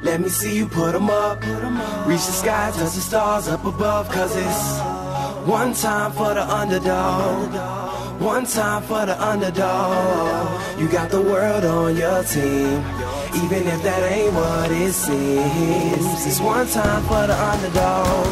Let me see you put 'em up. Reach the sky, touch the stars up above. Cause it's one time for the underdog. One time for the underdog. You got the world on your team, even if that ain't what it seems. It's one time for the underdog.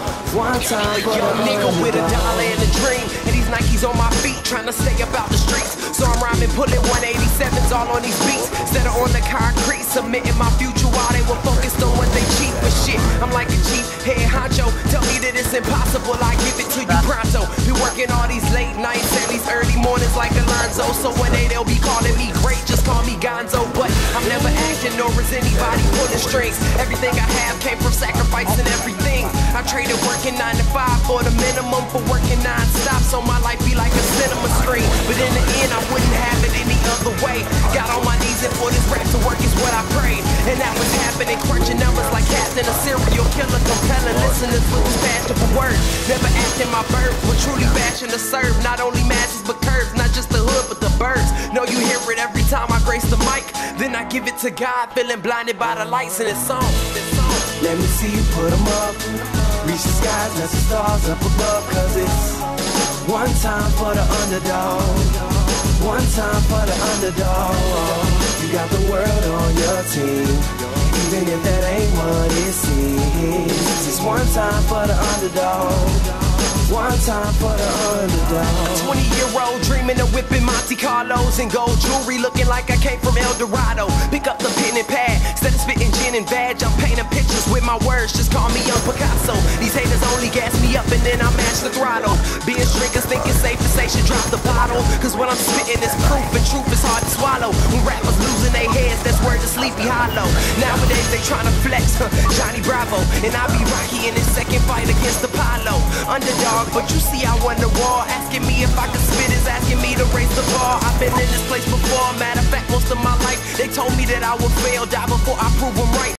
One time for young the nigga with a underdog. dollar and a dream, and these Nikes on my feet, trying to stay up out the streets. So I'm rhyming, pulling 187s all on these beats. Set her on the concrete, submitting my future while they were focused on what they cheat. But shit, I'm like a cheap head honcho. Tell me that it's impossible, I give it to you pronto. Been working all these late nights and these early mornings like Alonzo. So one day they'll be calling me great, just call me Gonzo. But I'm never acting, nor is anybody pulling strings. Everything I have came from sacrificing everything. I traded working 9 to 5 for the minimum for working non-stop. So my life be like a cinema screen. But in the end, I wouldn't have it any other way. Got on my knees and for this rap to work is what I prayed. And that was happening, crunching numbers like Captain, a serial killer, compelling listeners with his passion for words. Never acting my birds, but truly bashing to serve. Not only masses but curves, not just the hood but the birds. Know you hear it every time I grace the mic. Then I give it to God, feeling blinded by the lights in this song. Let me see you put 'em up. Reach the skies, touch the stars up above. Cause it's one time for the underdog. One time for the underdog. You got the world on your team, even if that ain't what it seems. It's one time for the underdog. One time for the underdog. 20-year-old dreaming of whipping Monte Carlos and gold jewelry, looking like I came from El Dorado. Pick up the pen and pad, instead of spitting gin and vag, I'm painting pictures with my words, just call me Young Picasso. These haters only gas me up and then I match the throttle. Being drinkers think it's safe to say should drop the bottle. Cause what I'm spitting is proof, and truth is hard to swallow. When rappers losing their heads, that's word to Sleepy Hollow. Nowadays they tryna flex, Johnny Bravo. And I be Rocky in his second fight against Apollo. Underdog, but you see I won the war. Asking me if I could spit is asking me to raise the bar. I've been in this place before, matter of fact most of my life they told me that I would fail, die before I prove them right.